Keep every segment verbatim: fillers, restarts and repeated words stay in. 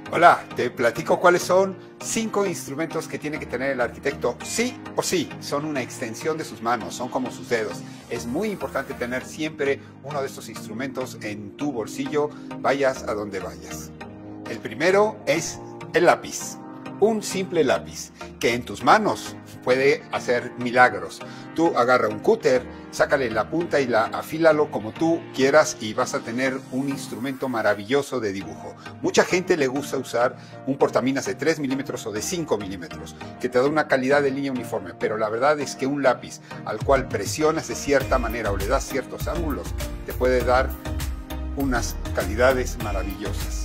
Hola, te platico cuáles son cinco instrumentos que tiene que tener el arquitecto sí o sí. Son una extensión de sus manos, son como sus dedos. Es muy importante tener siempre uno de estos instrumentos en tu bolsillo, vayas a donde vayas. El primero es el lápiz. Un simple lápiz que en tus manos puede hacer milagros. Tú agarra un cúter, sácale la punta y la afílalo como tú quieras y vas a tener un instrumento maravilloso de dibujo. Mucha gente le gusta usar un portaminas de tres milímetros o de cinco milímetros, que te da una calidad de línea uniforme, pero la verdad es que un lápiz al cual presionas de cierta manera o le das ciertos ángulos, te puede dar unas calidades maravillosas.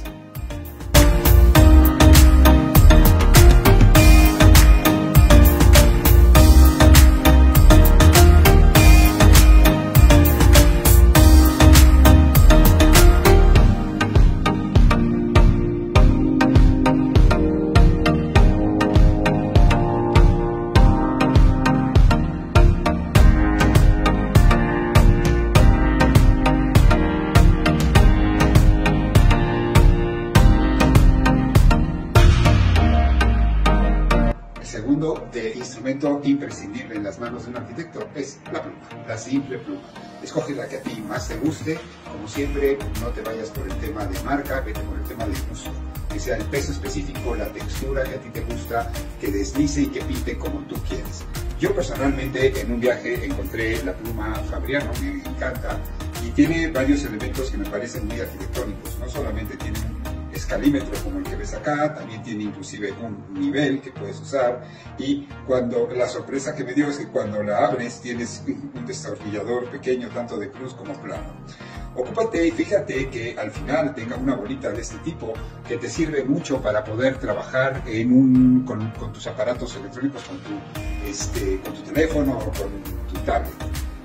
Segundo de instrumento imprescindible en las manos de un arquitecto es la pluma, la simple pluma. Escoge la que a ti más te guste, como siempre, no te vayas por el tema de marca, vete por el tema de gusto, que sea el peso específico, la textura que a ti te gusta, que deslice y que pinte como tú quieres. Yo personalmente en un viaje encontré la pluma Fabriano, me encanta, y tiene varios elementos que me parecen muy arquitectónicos, no solamente tiene un escalímetro como el que ves acá, también tiene inclusive un nivel que puedes usar, y cuando la sorpresa que me dio es que cuando la abres tienes un destornillador pequeño tanto de cruz como plano. Ocúpate y fíjate que al final tenga una bolita de este tipo que te sirve mucho para poder trabajar en un, con, con tus aparatos electrónicos, con tu, este, con tu teléfono o con tu tablet.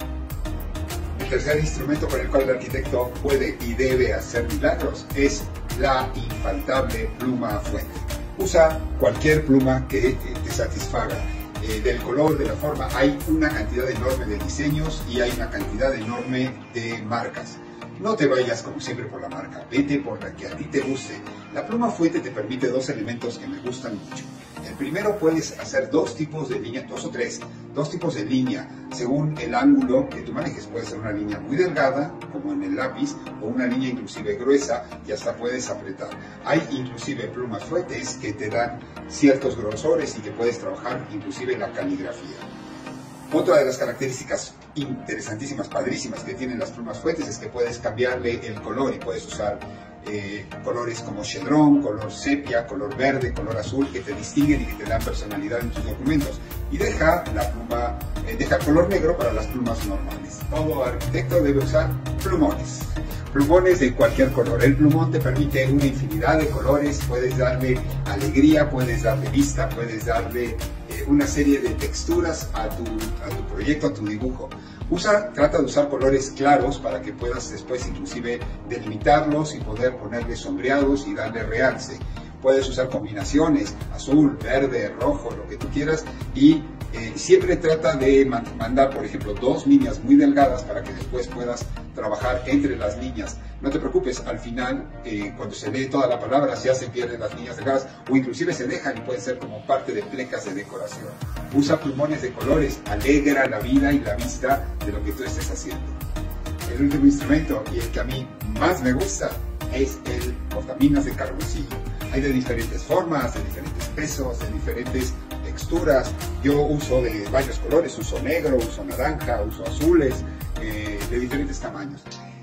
El tercer instrumento con el cual el arquitecto puede y debe hacer milagros es la infaltable pluma fuente. Usa cualquier pluma que te satisfaga. Eh, del color, de la forma, hay una cantidad enorme de diseños y hay una cantidad enorme de marcas. No te vayas como siempre por la marca, vete por la que a ti te guste. La pluma fuente te permite dos elementos que me gustan mucho. El primero, puedes hacer dos tipos de línea, dos o tres, dos tipos de línea, según el ángulo que tú manejes. Puede ser una línea muy delgada, como en el lápiz, o una línea inclusive gruesa, y hasta puedes apretar. Hay inclusive plumas fuentes que te dan ciertos grosores y que puedes trabajar inclusive la caligrafía. Otra de las características interesantísimas, padrísimas que tienen las plumas fuentes es que puedes cambiarle el color y puedes usar eh, colores como chedrón, color sepia, color verde, color azul, que te distinguen y que te dan personalidad en tus documentos. Y deja la pluma, eh, deja el color negro para las plumas normales. Todo arquitecto debe usar plumones. Plumones de cualquier color. El plumón te permite una infinidad de colores, puedes darle alegría, puedes darle vista, puedes darle eh, una serie de texturas a tu, a tu proyecto, a tu dibujo. Usa, trata de usar colores claros para que puedas después inclusive delimitarlos y poder ponerle sombreados y darle realce. Puedes usar combinaciones, azul, verde, rojo, lo que tú quieras, y eh, siempre trata de mandar, por ejemplo, dos líneas muy delgadas para que después puedas trabajar entre las líneas. No te preocupes, al final, eh, cuando se lee toda la palabra, ya se pierden las líneas delgadas, o inclusive se dejan y pueden ser como parte de plecas de decoración. Usa plumones de colores, alegra la vida y la vista de lo que tú estés haciendo. El último instrumento, y el que a mí más me gusta, es el portaminas de carboncillo. Hay de diferentes formas, de diferentes pesos, de diferentes texturas. Yo uso de varios colores, uso negro, uso naranja, uso azules, eh, de diferentes tamaños.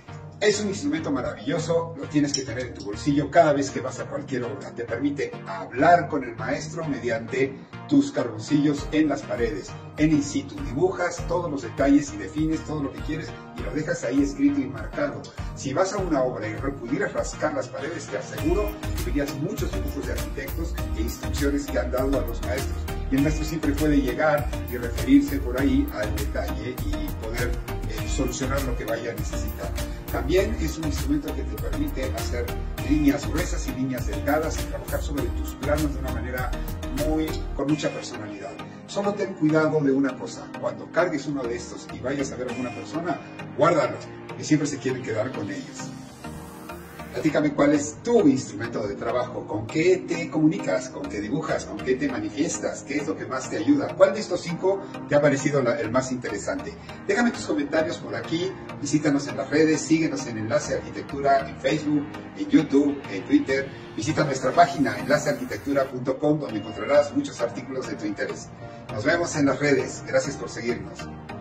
Es un instrumento maravilloso, lo tienes que tener en tu bolsillo cada vez que vas a cualquier obra. Te permite hablar con el maestro mediante tus carboncillos en las paredes, en in situ. Dibujas todos los detalles y defines todo lo que quieres y lo dejas ahí escrito y marcado. Si vas a una obra y pudieras rascar las paredes, te aseguro que verías muchos dibujos de arquitectos e instrucciones que han dado a los maestros. Y el maestro siempre puede llegar y referirse por ahí al detalle y poder eh, solucionar lo que vaya a necesitar. También es un instrumento que te permite hacer líneas gruesas y líneas delgadas y trabajar sobre tus planos de una manera muy, con mucha personalidad. Solo ten cuidado de una cosa: cuando cargues uno de estos y vayas a ver a alguna persona, guárdalos, que siempre se quieren quedar con ellos. Platícame cuál es tu instrumento de trabajo, con qué te comunicas, con qué dibujas, con qué te manifiestas, qué es lo que más te ayuda, cuál de estos cinco te ha parecido la, el más interesante. Déjame tus comentarios por aquí, visítanos en las redes, síguenos en Enlace Arquitectura en Facebook, en YouTube, en Twitter, visita nuestra página enlace arquitectura punto com donde encontrarás muchos artículos de tu interés. Nos vemos en las redes, gracias por seguirnos.